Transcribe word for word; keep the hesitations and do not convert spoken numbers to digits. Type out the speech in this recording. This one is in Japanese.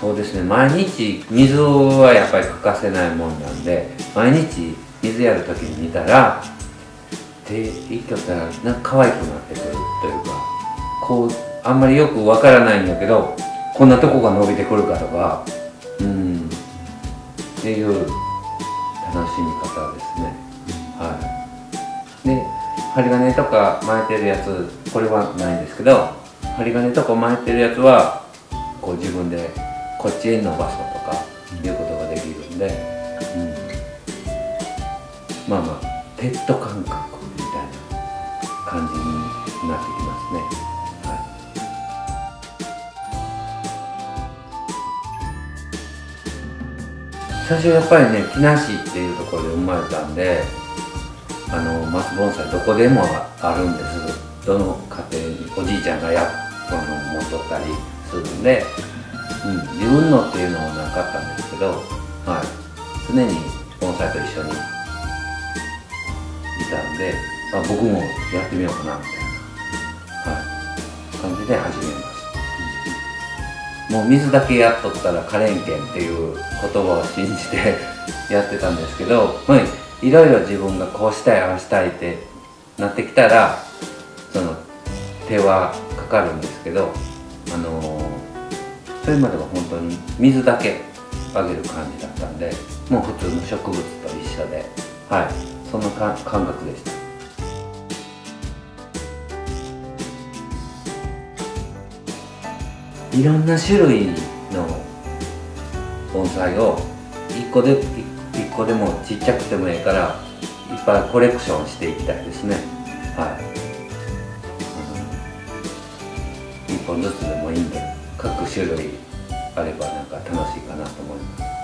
そうですね、毎日水はやっぱり欠かせないもんなんで、毎日水やる時に見たら手一挙ったらなんか可愛くなってくるというか、こうあんまりよくわからないんだけど、こんなとこが伸びてくるかとか、うんっていう楽しみ方ですね。はい。で針金とか巻いてるやつ、これはないんですけど、針金とか巻いてるやつはこう自分でこっちへ伸ばそうとかいうことができるんで、うん、まあまあペット感覚みたいな感じになってきますね。はい、最初やっぱりね、木梨っていうところで生まれたんで、あの松盆栽どこでもあるんです。どの家庭におじいちゃんがやあの持っとったりするんで、うん、自分のっていうのはなかったんですけど、はい、常に盆栽と一緒にいたんで、あ、僕もやってみようかなみたいな、はい、感じで始めます。もう水だけやっとったら可憐見っていう言葉を信じてやってたんですけど、まあ、いろいろ自分がこうしたいああしたいってなってきたら、その手はかかるんですけど、あのー、それまでは本当に水だけあげる感じだったんで、もう普通の植物と一緒で、はい、そんなか感覚でした。いろんな種類の盆栽をいっこでいっこでもちっちゃくてもいいからいっぱいコレクションしていきたいですね。はい、いっぽんずつでもいいんで、各種類あればなんか楽しいかなと思います。